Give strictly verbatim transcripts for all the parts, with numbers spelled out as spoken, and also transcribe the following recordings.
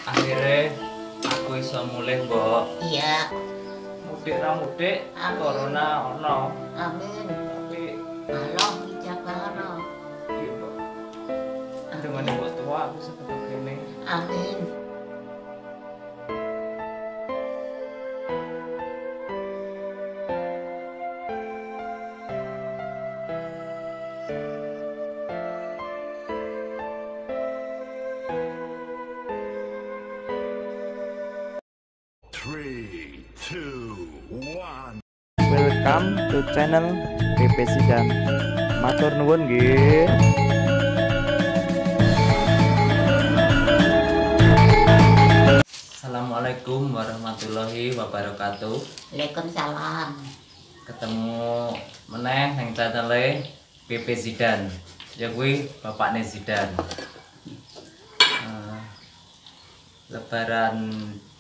Akhirnya aku iso mulih, Mbok. Iya. Mudik ra mudik, corona ono. Amin. Tapi Allah ijabah ono. iya, Mbok. Dengan Mbok tua aku iso ketemu kene. Amin. Three, two, one. Welcome to channel P P Sidan. Matur nuwun nggih. Assalamualaikum warahmatullahi wabarakatuh. Waalaikumsalam. Ketemu meneh nang channel P P Zidan. Ya kuwi bapakne Zidan. Uh, Lebaran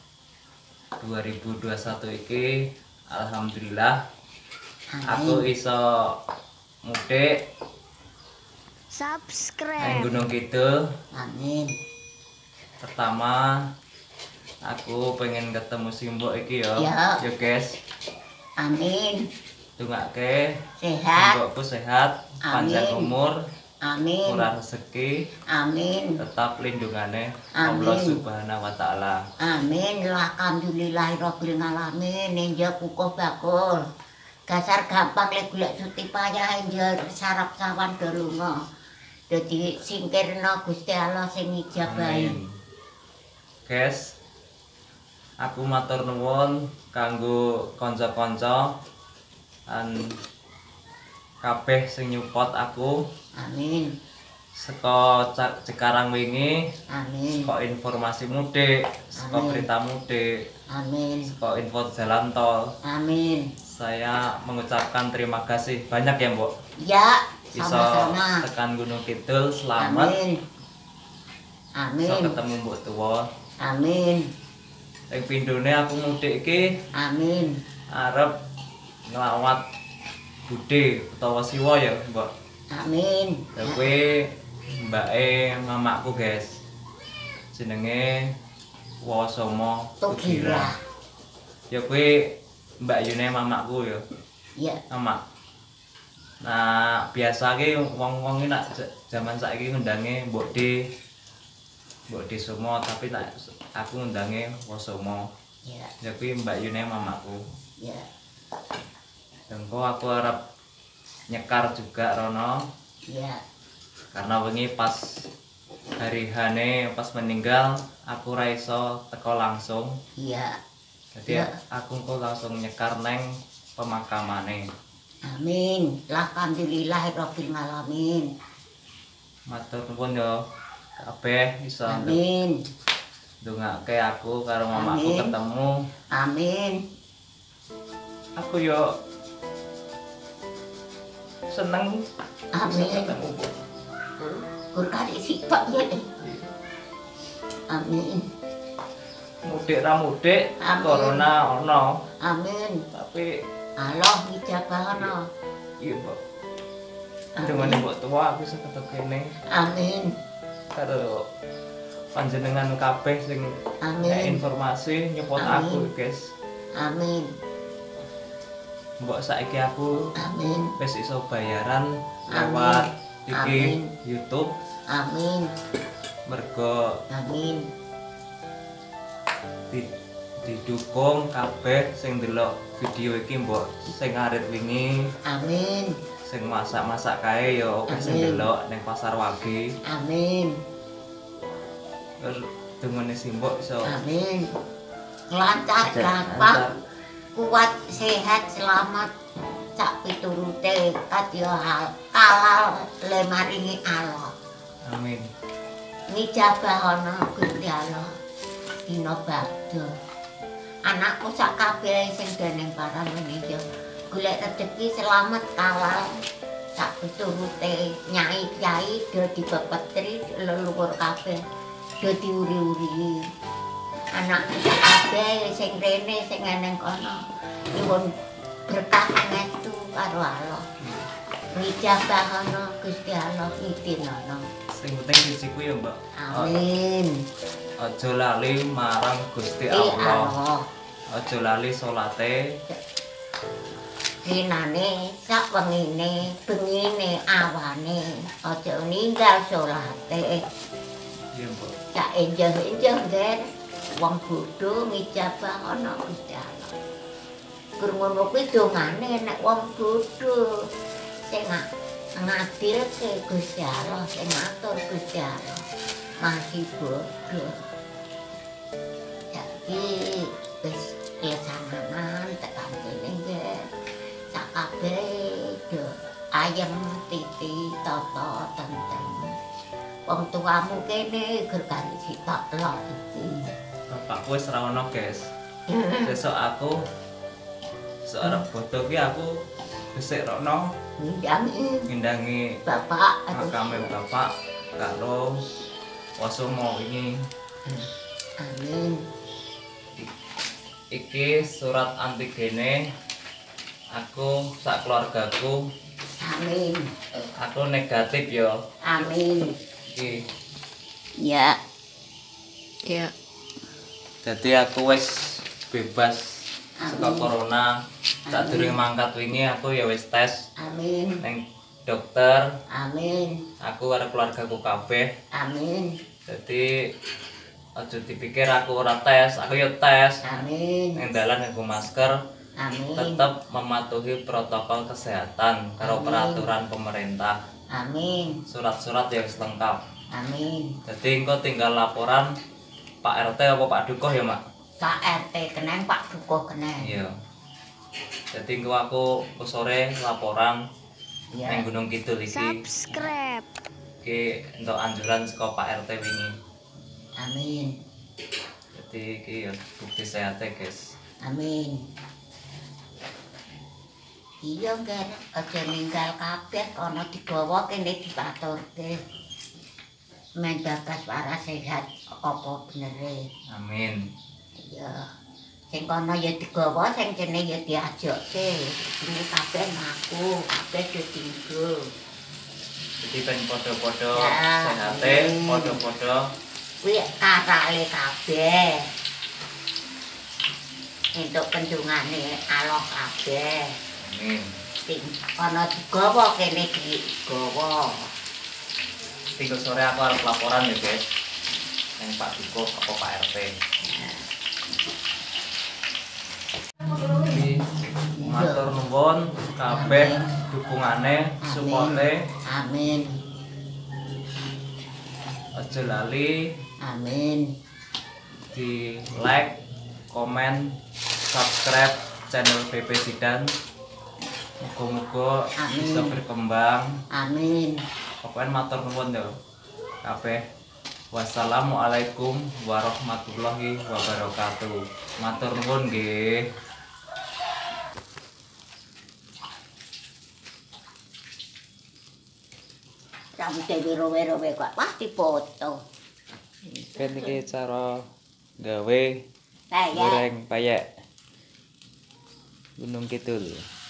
dua ribu dua puluh satu iki alhamdulillah aku iso mudik nang Subscribe. Gunung Kidul. Amin. Pertama aku pengen ketemu Simbok iki ya. Ya. Ya guys, Amin. dongake Sehat. Simbokku sehat, panjang Amin. umur, Amin. murah rezeki, Amin. tetap lindungane Amin. Allah Subhanahu wa taala. Amin. Alhamdulillahirabbil alamin. Enjak kukuh bakul. Dasar gampang lek golek suti payah enjak sarap sawan dolunga. Dadi singkirna Gusti Allah sing ijabahi. Amin. Guys, aku matur nuwun kanggo kanca-kanca lan kabeh sing nyupport aku Amin. saka Cikarang wingi, Amin. saka informasi mudik, saka Amin. berita mudik, Amin. saka info jalan tol. Amin. Saya mengucapkan terima kasih banyak ya, Mbok. Ya, Bisa sama-sama. tekan Gunung Kidul selamat. Amin. Bisa Amin. ketemu Mbok tua. Amin. Ing pindhone aku mudik iki Amin. arep nglawat Bude utawa Siwa ya, Mbok. Amin. Ya kuwi mbake mamaku, guys. Jenenge Wosomo Tugira. Ya kuwi mbak Yune mamaku ya. Ya. Mama. Nah, biasa ki wong-wong iki nak jaman saiki ngundange Mbok D. Mbok D Somo, tapi nak aku ngundange Wosomo. Ya. Ya kuwi mbak Yune mamaku. Ya. Engko aku arep nyekar juga rono Ya. karena wingi pas hari hane pas meninggal aku ra iso teko langsung. Ya. Jadi Ya. aku engko langsung nyekar neng pemakamane. Amin. Alhamdulillahirabbil alamin. Matur nuwun ya kabeh iso Amin. ndongake aku karo mamaku Amin. ketemu. Amin. Aku yo seneng Amin. bisa ketemu. Kur kali sifat ya. Amin. Mudik ra mudik, Amin. corona ono, Amin. tapi Allah ijabah ono. iya, Mbok. Amin. Dengan Mbok tua aku iso ketemu kene Amin. karo panjenengan kabeh sing Amin. nek informasi nyepot Amin. aku, guys. Amin. Mbok saiki aku Amin. wis iso bayaran Amin. lewat iki Amin. YouTube Amin. mergo Amin. di, didukung kabeh sing ndelok video iki, Mbok. Sing arit wingi, Amin. sing masak-masak kae ya oke sing Amin. ndelok ning Pasar Wage. Amin. Terus dengane Simbok iso Amin. Lancar lancar. gampang, kuat sehat selamat sak piturute kadya hal halal le maringi Allah. Amin. Ngijabah ana Gusti Allah dina badha. Anakku sak kabeh sing deneng para menika golek rezeki selamat halal sak piturute nyai kyai dadi bapetri leluhur kabeh dadi uri-uri. Anak kabeh sing rene sing eneng kono nyuwun berkah pangestu karo Allah. Wijabahana Gusti Allah ngidinana. Sing penting siji kuwi ya, Mbak. Amin. aja lali marang Gusti Eh, Allah. Allah. Aja lali salate. Dinane sak wengine, bengine, awane, aja ninggal salate. Iya, Mbok. Sak enjeh-enjeh ngger wong bodho ngijabah ana Gusti Allah. Krungono kuwi dongane nek wong bodho sing ngadilke Gusti Allah, sing ngatur Gusti Allah. Masih bodho. Jadi wis kesananan tekan kene ngger. Sak kabeh do ayem titi tata tentrem. Wong tuamu kene gergane sitok lho iki. Bapakku wis ra ono, guys. Besok aku seorang bodoh ki aku besok rono Ngindangi ngindangi bapak makame bapak karo Wasomo ini. Amin. Iki surat antigene aku sak keluargaku Amin. aku negatif yo. Amin. Iki Ya. Ya. jadi aku wis bebas saka Amin. corona. Sadurunge mangkat wingi aku ya wis tes Amin. neng dokter. Amin. Aku karo keluargaku kabeh. Amin. Jadi aja dipikir aku ora tes, aku yo tes. Amin. Neng dalan nganggo masker, Amin. tetap mematuhi protokol kesehatan karo Amin. peraturan pemerintah. Amin. Surat-surat yang lengkap. Amin. Jadi engko tinggal laporan Pak R T apa Pak Dukuh ya, Mak? Pak R T kenen, Pak Dukuh kenen. Iya. Jadi engko aku ke sore laporan Ya. neng Gunung Kidul iki. Subscribe. Iki untuk anjuran saka Pak R T wingi. Amin. Jadi iki ya bukti sehatnya, guys. Amin. Iya kan, aja ninggal kabeh kono digawa kene dipaturke. Menjagas para sehat apa benere. Amin. Iya. Sing kono ya digawa, sing kene ya diajokke. Ini kabeh aku, kabeh ditinggo. Jadi ben podo-podo Ya, sehate, amin. podo-podo Kuwi karale kabeh. Entuk pendungane Allah kabeh. amin. Sing ana digawa kene digawa. Tinggal sore aku harus laporan ya, guys. Yang Pak Dukuh apa Pak R T. Jadi matur nuwun kabeh dukungane, supporte, Amin. aja lali Amin. di like, komen, subscribe channel P P Sidan. Moga-moga Amin. bisa berkembang. Amin. Pokoknya matur nuwun yo kabeh. Wassalamualaikum warahmatullahi wabarakatuh. Matur nuwun nggih. Sampe wiro-wiro kok pasti foto. Kan iki cara gawe Saya goreng payek Gunung Kidul.